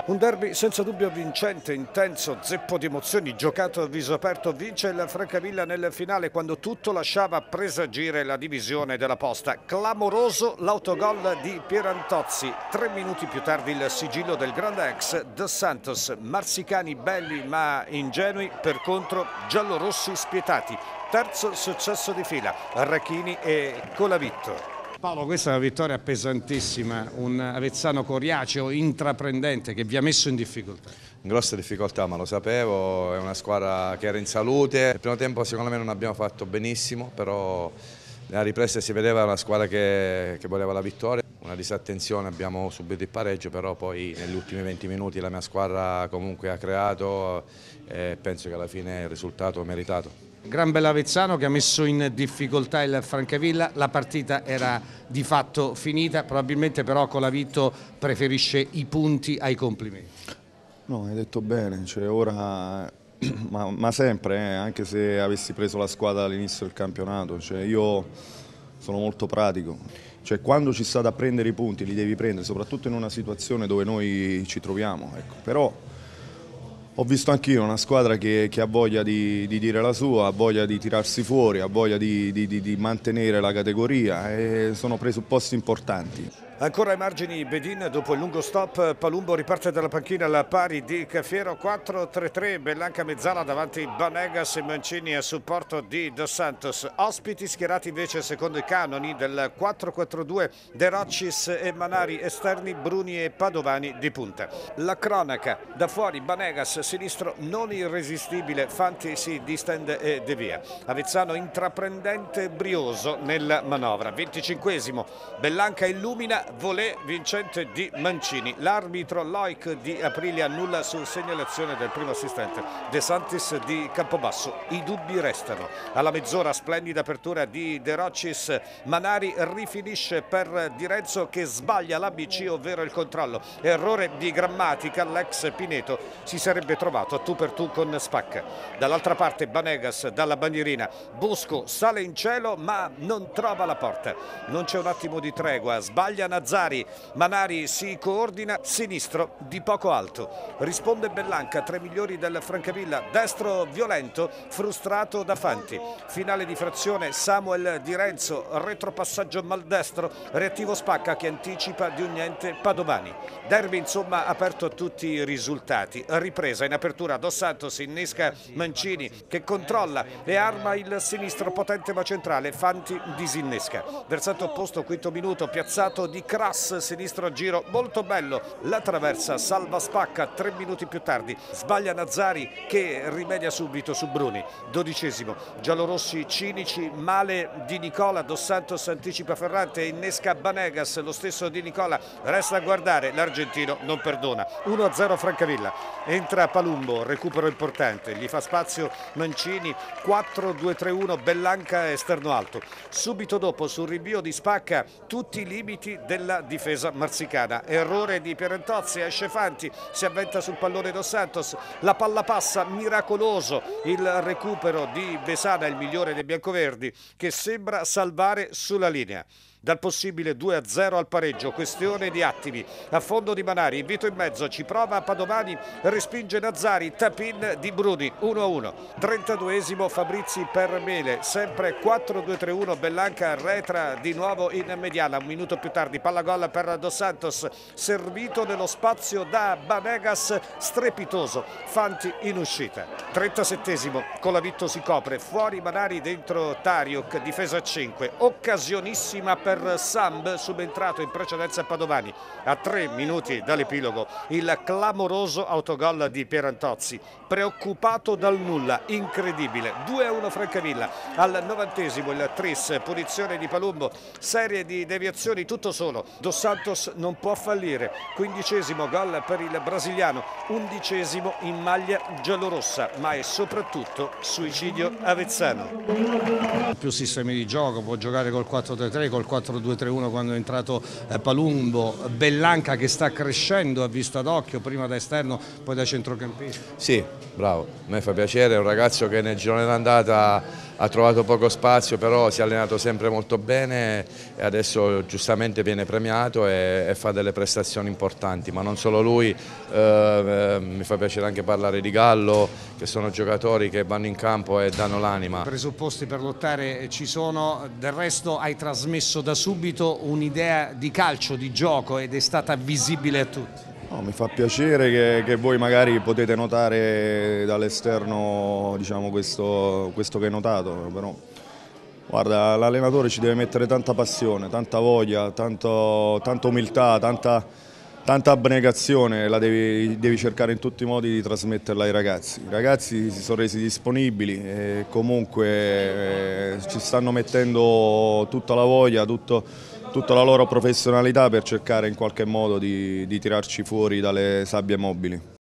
Un derby senza dubbio vincente, intenso, zeppo di emozioni, giocato a viso aperto. Vince il Francavilla nel finale quando tutto lasciava presagire la divisione della posta. Clamoroso l'autogol di Pierantozzi. 3 minuti più tardi il sigillo del grande ex Dos Santos. Marsicani belli ma ingenui, per contro giallorossi spietati. Terzo successo di fila, Arrachini e Colavitto. Paolo, questa è una vittoria pesantissima, un Avezzano coriaceo, intraprendente, che vi ha messo in difficoltà. In grosse difficoltà, ma lo sapevo, è una squadra che era in salute. Il primo tempo secondo me non abbiamo fatto benissimo, però nella ripresa si vedeva una squadra che voleva la vittoria. Una disattenzione, abbiamo subito il pareggio, però poi negli ultimi 20 minuti la mia squadra comunque ha creato e penso che alla fine il risultato è meritato. Gran bell'Avezzano che ha messo in difficoltà il Francavilla, la partita era di fatto finita, probabilmente però Colavitto preferisce i punti ai complimenti. No, hai detto bene, cioè ora, ma sempre, anche se avessi preso la squadra all'inizio del campionato, cioè io sono molto pratico, cioè quando ci sta da prendere i punti li devi prendere, soprattutto in una situazione dove noi ci troviamo, ecco. Però ho visto anch'io una squadra che ha voglia di dire la sua, ha voglia di tirarsi fuori, ha voglia di mantenere la categoria e sono presupposti importanti. Ancora ai margini Bedin, dopo il lungo stop Palumbo riparte dalla panchina alla pari di Cafiero. 4-3-3, Bellanca mezzala davanti Banegas e Mancini a supporto di Dos Santos. Ospiti schierati invece secondo i canoni del 4-4-2, De Roccis e Manari esterni, Bruni e Padovani di punta. La cronaca, da fuori Banegas sinistro non irresistibile, Fanti si distende e devia. Avezzano intraprendente e brioso nella manovra. 25esimo, Bellanca illumina, volée vincente di Mancini. L'arbitro Loic di Aprilia annulla su segnalazione del primo assistente De Santis di Campobasso. I dubbi restano. Alla mezz'ora splendida apertura di De Roccis, Manari rifinisce per Di Renzo che sbaglia l'ABC, ovvero il controllo. Errore di grammatica, l'ex Pineto si sarebbe trovato a tu per tu con Spacca. Dall'altra parte Banegas dalla bandierina, Bosco sale in cielo ma non trova la porta. Non c'è un attimo di tregua, sbaglia Nazzari, Manari si coordina, sinistro di poco alto. Risponde Bellanca, 3 migliori del Francavilla, destro violento, frustrato da Fanti. Finale di frazione Samuel Di Renzo, retropassaggio maldestro, reattivo Spacca che anticipa di un niente Padovani. Derby insomma aperto a tutti i risultati. Ripresa in apertura, Dos Santos innesca Mancini che controlla e arma il sinistro potente ma centrale, Fanti disinnesca. Versante opposto, quinto minuto, piazzato di Crass, sinistro a giro, molto bello, la traversa, salva Spacca, 3 minuti più tardi, sbaglia Nazzari che rimedia subito su Bruni. 12esimo, giallorossi cinici, male di Nicola, Dos Santos anticipa Ferrante e innesca Banegas, lo stesso di Nicola, resta a guardare, l'argentino non perdona. 1-0 Francavilla, entra Palumbo, recupero importante, gli fa spazio Mancini, 4-2-3-1, Bellanca esterno alto. Subito dopo sul rinvio di Spacca tutti i limiti della difesa marsicana. Errore di Pierantozzi, esce Fanti, si avventa sul pallone Dos Santos, la palla passa, miracoloso il recupero di Besana, il migliore dei biancoverdi, che sembra salvare sulla linea. Dal possibile 2-0 al pareggio, questione di attimi. A fondo di Manari, invito in mezzo, ci prova Padovani, respinge Nazzari, tap-in di Bruni, 1-1. 32esimo Fabrizi per Mele, sempre 4-2-3-1, Bellanca arretra di nuovo in mediana. Un minuto più tardi, palla gol per Dos Santos, servito nello spazio da Banegas, strepitoso, Fanti in uscita. 37esimo, Colavitto si copre, fuori Manari, dentro Tariuk, difesa a 5, occasionissima per Samb, subentrato in precedenza Padovani. A 3 minuti dall'epilogo il clamoroso autogol di Pierantozzi, preoccupato dal nulla, incredibile. 2-1 Francavilla. Al 90esimo il tris, punizione di Palumbo, serie di deviazioni, tutto solo. Dos Santos non può fallire. 15esimo gol per il brasiliano, 11esimo in maglia giallorossa, ma è soprattutto suicidio avezzano. Più sistemi di gioco, può giocare col 4-3-3, col 4-2-3-1 quando è entrato Palumbo. Bellanca che sta crescendo, ha visto ad occhio, prima da esterno poi da centrocampista. Sì, bravo, a me fa piacere, è un ragazzo che nel girone d'andata ha trovato poco spazio, però si è allenato sempre molto bene e adesso giustamente viene premiato e fa delle prestazioni importanti, ma non solo lui, mi fa piacere anche parlare di Gallo, che sono giocatori che vanno in campo e danno l'anima. I presupposti per lottare ci sono, del resto hai trasmesso da subito un'idea di calcio, di gioco ed è stata visibile a tutti. No, mi fa piacere che voi magari potete notare dall'esterno, diciamo, questo che hai notato, però guarda, l'allenatore ci deve mettere tanta passione, tanta voglia, tanta umiltà, tanta abnegazione, la devi cercare in tutti i modi di trasmetterla ai ragazzi. I ragazzi si sono resi disponibili e comunque ci stanno mettendo tutta la voglia, tutta la loro professionalità per cercare in qualche modo di tirarci fuori dalle sabbie mobili.